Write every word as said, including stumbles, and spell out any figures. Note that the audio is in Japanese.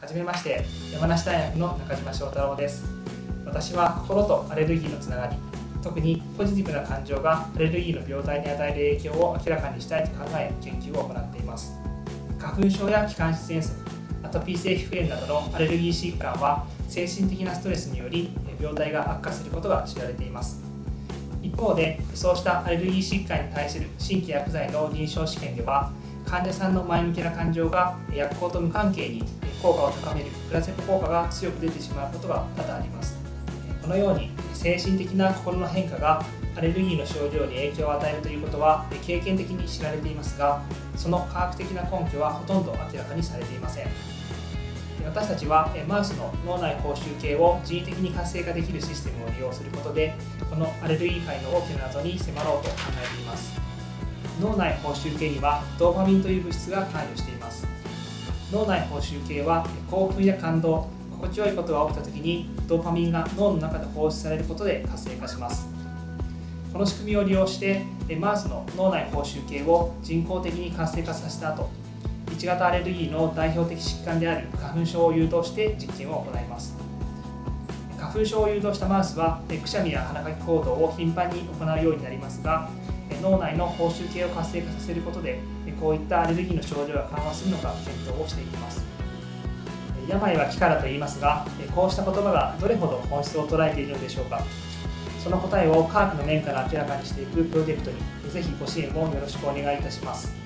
はじめまして、山梨大学の中島翔太郎です。私は心とアレルギーのつながり、特にポジティブな感情がアレルギーの病態に与える影響を明らかにしたいと考え、研究を行っています。花粉症や気管支喘息、アトピー性皮膚炎などのアレルギー疾患は精神的なストレスにより病態が悪化することが知られています。一方で、そうしたアレルギー疾患に対する新規薬剤の臨床試験では、患者さんの前向きな感情が薬効と無関係に効果を高めるプラセボ効果が強く出てしまうことが多々あります。このように精神的な心の変化がアレルギーの症状に影響を与えるということは経験的に知られていますが、その科学的な根拠はほとんど明らかにされていません。私たちはマウスの脳内報酬系を人為的に活性化できるシステムを利用することで、このアレルギー界の大きな謎に迫ろうと考えています。脳内報酬系にはドーパミンという物質が関与しています。脳内報酬系は興奮や感動、心地よいことが起きた時にドーパミンが脳の中で放出されることで活性化します。この仕組みを利用してマウスの脳内報酬系を人工的に活性化させた後、いち型アレルギーの代表的疾患である花粉症を誘導して実験を行います。花粉症を誘導したマウスはくしゃみや鼻かき行動を頻繁に行うようになりますが、脳内の報酬系を活性化させることでこういったアレルギーの症状が緩和するのか検討をしていきます。病は気からと言いますが、こうした言葉がどれほど本質を捉えているのでしょうか。その答えを科学の面から明らかにしていくプロジェクトにぜひご支援をよろしくお願いいたします。